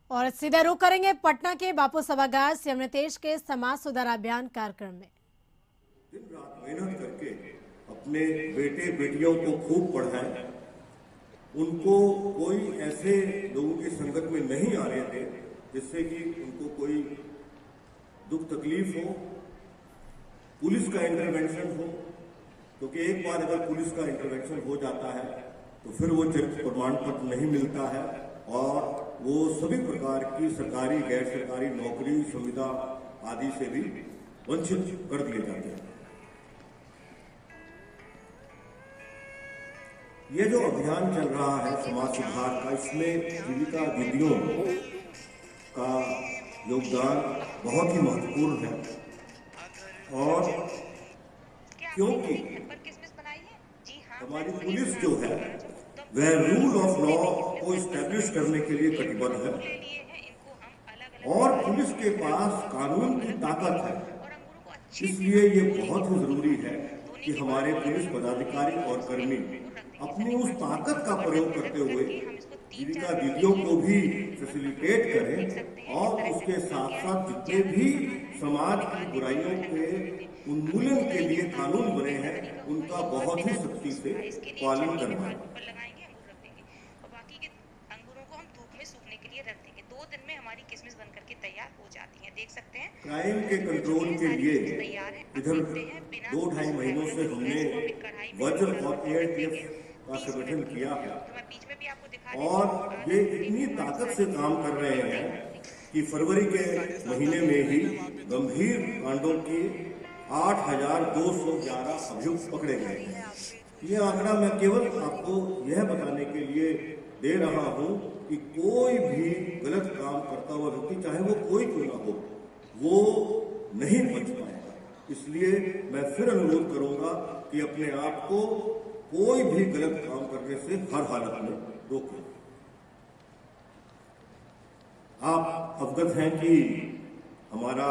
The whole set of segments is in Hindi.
और सीधा रुख करेंगे पटना के बापू सभागार सीएम नीतीश के समाज सुधार अभियान कार्यक्रम में। दिन रात मेहनत करके अपने बेटे बेटियों को खूब पढ़ाएं, उनको कोई ऐसे लोगों की संगत में नहीं आने दें जिससे कि उनको कोई दुख तकलीफ हो, पुलिस का इंटरवेंशन हो, क्योंकि एक बार अगर पुलिस का इंटरवेंशन हो जाता है तो फिर वो चरित्र प्रमाण पत्र नहीं मिलता है और वो सभी प्रकार की सरकारी गैर सरकारी नौकरी सुविधा आदि से भी वंचित कर दिए जाते हैं। ये जो अभियान चल रहा है समाज सुधार का, इसमें जीविका दीदियों का योगदान बहुत ही महत्वपूर्ण है और क्योंकि हमारी पुलिस जो है वह रूल ऑफ लॉ को इस्टेब्लिश करने के लिए कटिबद्ध है और पुलिस के पास कानून की ताकत है, इसलिए ये बहुत ही जरूरी है कि हमारे पुलिस पदाधिकारी और कर्मी अपनी उस ताकत का प्रयोग करते हुए जीविका दीदियों को भी फैसिलिटेट करें और उसके साथ साथ जितने भी समाज की बुराइयों के उन्मूलन के लिए कानून बने हैं उनका बहुत ही सख्ती से पालन करवाएं। देख सकते हैं क्राइम के कंट्रोल के लिए इधर 2-2.5 महीनों से हमने वज्र और एयरटीएफ का संगठन किया है और ये इतनी ताकत से काम कर रहे हैं कि फरवरी के महीने में ही गंभीर कांडों के 8,211 अभियुक्त पकड़े गए हैं। ये आंकड़ा मैं केवल आपको यह बताने के लिए दे रहा हूं कि कोई भी गलत काम करता हुआ व्यक्ति, चाहे वो कोई क्यों ना हो, वो नहीं बच पाएगा। इसलिए मैं फिर अनुरोध करूंगा कि अपने आप को कोई भी गलत काम करने से हर हालत में रोकें। आप अवगत हैं कि हमारा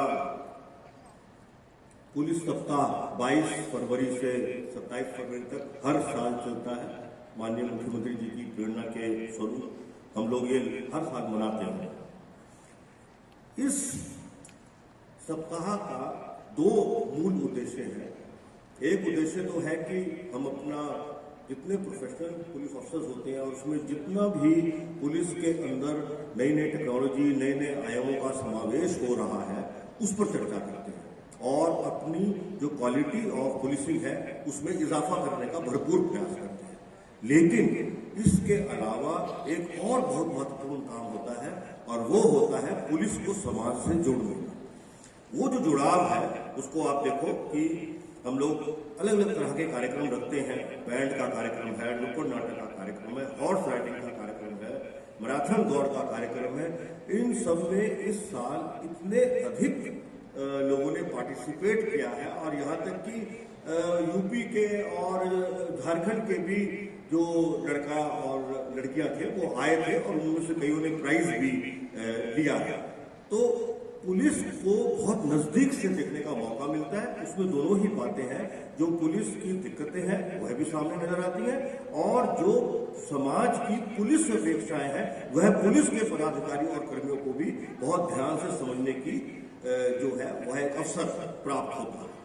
पुलिस सप्ताह 22 फरवरी से 27 फरवरी तक हर साल चलता है। माननीय मुख्यमंत्री जी की प्रेरणा के स्वरूप हम लोग ये हर साल मनाते हैं। इस सप्ताह का 2 मूल उद्देश्य हैं। एक उद्देश्य तो है कि हम अपना जितने प्रोफेशनल पुलिस ऑफिसर्स होते हैं और उसमें जितना भी पुलिस के अंदर नई नई टेक्नोलॉजी, नए नए आयामों का समावेश हो रहा है, उस पर चर्चा करते हैं और अपनी जो क्वालिटी ऑफ पुलिसिंग है उसमें इजाफा करने का भरपूर प्रयास करते हैं। लेकिन इसके अलावा एक और बहुत महत्वपूर्ण काम होता है और वो होता है पुलिस को समाज से जोड़ने का। वो जो जुड़ाव है उसको आप देखो कि हम लोग अलग अलग तरह के कार्यक्रम रखते हैं। बैंड का कार्यक्रम है, नुक्कड़ नाटक का कार्यक्रम है, हॉर्स राइडिंग का कार्यक्रम है, मैराथन दौड़ का कार्यक्रम है। इन सब में इस साल इतने अधिक लोगों ने पार्टिसिपेट किया है और यहाँ तक कि यूपी के और झारखंड के भी जो लड़का और लड़कियां थे वो आए थे और उनमें से कईयों ने प्राइज भी लिया है। तो पुलिस को बहुत नजदीक से देखने का मौका मिलता है। उसमें दोनों ही बातें हैं, जो पुलिस की दिक्कतें हैं वह भी सामने नजर आती हैं और जो समाज की पुलिस से अपेक्षाएं हैं वह पुलिस के पदाधिकारी और कर्मियों को भी बहुत ध्यान से समझने की जो है वह एक अवसर प्राप्त होता है।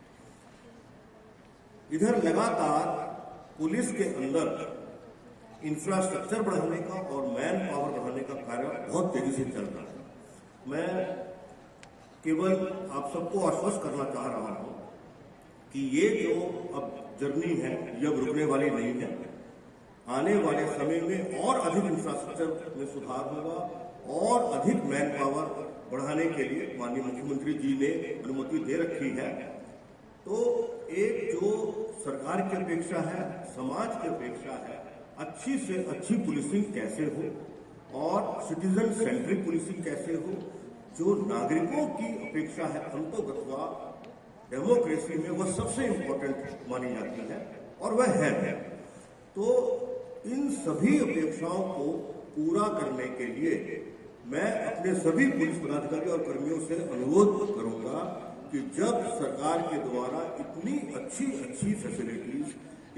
इधर लगातार पुलिस के अंदर इंफ्रास्ट्रक्चर बढ़ाने का और मैन पावर बढ़ाने का कार्य बहुत तेजी से चल रहा है। मैं केवल आप सबको आश्वस्त करना चाह रहा हूं कि ये जो अब जर्नी है ये अब रुकने वाली नहीं है। आने वाले समय में और अधिक इंफ्रास्ट्रक्चर में सुधार होगा और अधिक मैन पावर बढ़ाने के लिए माननीय मुख्यमंत्री जी ने अनुमति दे रखी है। तो एक जो सरकार की अपेक्षा है, समाज की अपेक्षा है, अच्छी से अच्छी पुलिसिंग कैसे हो और सिटीजन सेंट्रिक पुलिसिंग कैसे हो, जो नागरिकों की अपेक्षा है अंतोगत्वा डेमोक्रेसी में वह सबसे इम्पोर्टेंट मानी जाती है और वह है। तो इन सभी अपेक्षाओं को पूरा करने के लिए मैं अपने सभी पुलिस पदाधिकारी और कर्मियों से अनुरोध करूंगा कि जब सरकार के द्वारा इतनी अच्छी फैसिलिटीज,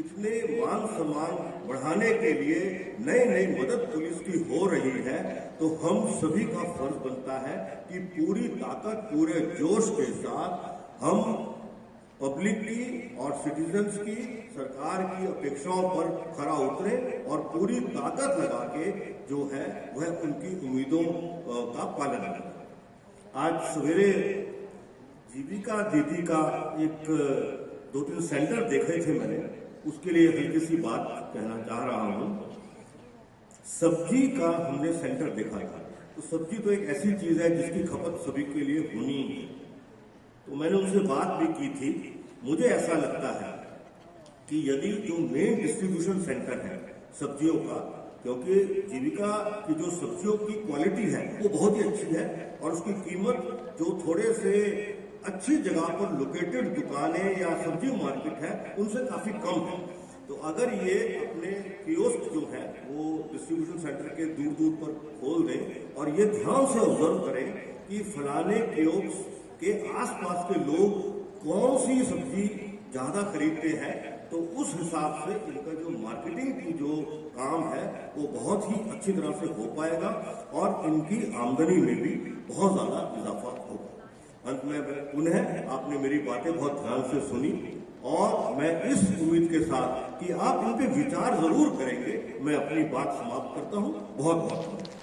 इतने मान सम्मान बढ़ाने के लिए नई नई मदद पुलिस की हो रही है, तो हम सभी का फर्ज बनता है कि पूरी ताकत, पूरे जोश के साथ हम पब्लिक की और सिटीजन्स की, सरकार की अपेक्षाओं पर खरा उतरे और पूरी ताकत लगा के जो है वह उनकी उम्मीदों का पालन करें। आज सवेरे जीविका दीदी का एक 2-3 सेंटर देखे थे मैंने, उसके लिए हल्की सी बात कहना चाह रहा हूं। सब्जी का हमने सेंटर देखा था, तो सब्जी तो एक ऐसी चीज है जिसकी खपत सभी के लिए होनी है। तो मैंने उनसे बात भी की थी। मुझे ऐसा लगता है कि यदि जो मेन डिस्ट्रीब्यूशन सेंटर है सब्जियों का, क्योंकि जीविका की जो सब्जियों की क्वालिटी है वो बहुत ही अच्छी है और उसकी कीमत जो थोड़े से अच्छी जगह पर लोकेटेड दुकानें या सब्जी मार्केट है उनसे काफी कम है। तो अगर ये अपने कियोस्क जो है वो डिस्ट्रीब्यूशन सेंटर के दूर दूर पर खोल दें और ये ध्यान से ऑब्जर्व करें कि फलाने कियोस्क के आसपास के लोग कौन सी सब्जी ज्यादा खरीदते हैं, तो उस हिसाब से इनका जो मार्केटिंग की जो काम है वो बहुत ही अच्छी तरह से हो पाएगा और इनकी आमदनी में भी बहुत ज्यादा इजाफा होगा। अंत में पुनः आपने मेरी बातें बहुत ध्यान से सुनी और मैं इस उम्मीद के साथ कि आप इन पे विचार जरूर करेंगे, मैं अपनी बात समाप्त करता हूं। बहुत बहुत धन्यवाद।